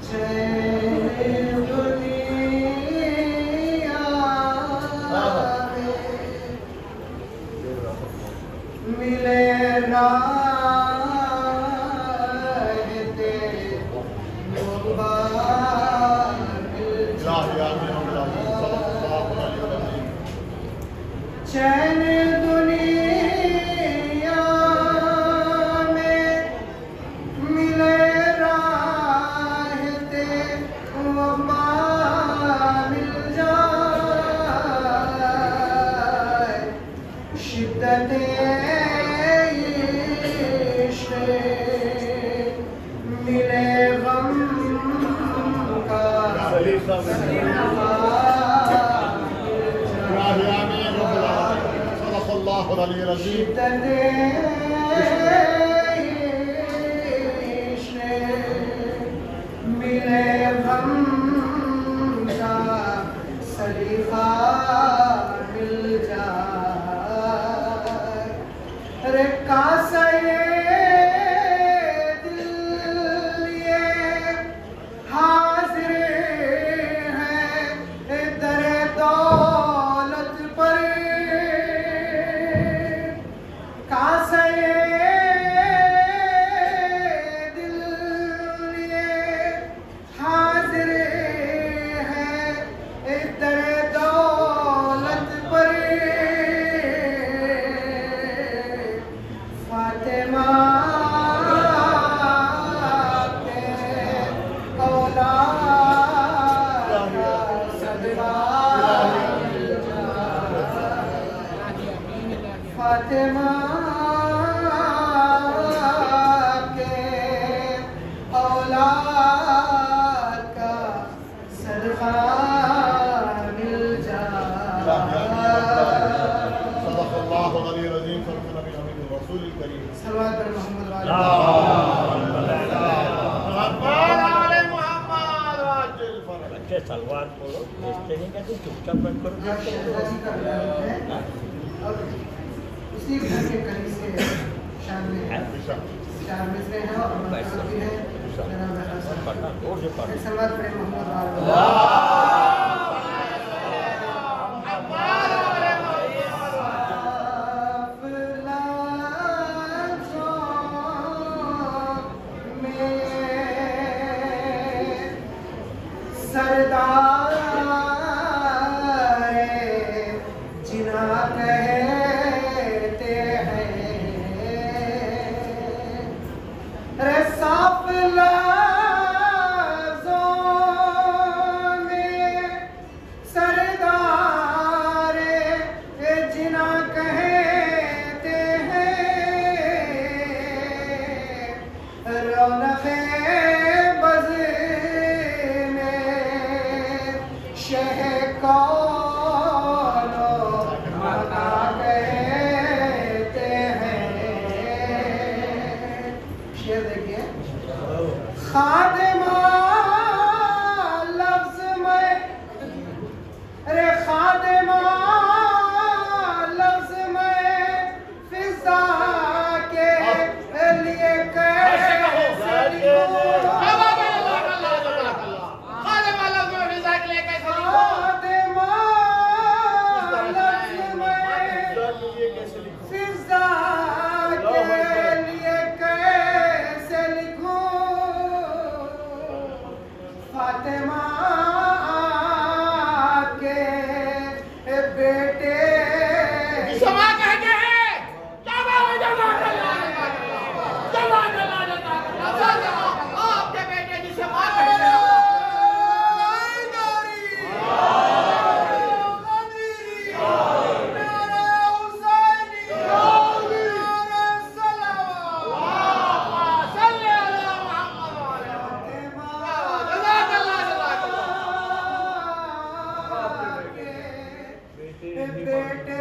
चैन दुनिया में मिले राहते वफा मिल जाए, शिद्दते इश्क़ मिले गम का मिले गम का सलीफा मिल जाए, रे कासा ये दिल ये हाजिर है दरे दौलत पर, कासा ये दिल ये हाजिर है दरे दौलत पर, फातिमा के औलाद का सदका फातिमा के औलाद का सदका मिल जाए। सलवार बोलो, देखते नहीं कहते चुपचाप बैठ करो। उसी घर के करीब से शाम में 4 मिसरे हैं और मकसूद भी है। सलवात पढ़े मोहम्मद सरदार जिना कहते हैं, रे साफ लफ्ज़ों में सरदार जिना कहते हैं, रौनक शह कौनो मना कहते हैं। शेर देखिए, खादिमा लफ्ज़ में, अरे खादिमा लफ्ज़ में फिज़ा के लिए कैसे फातिमा के बेटे आपके बेटे जिसे मां कहते हैं बेटे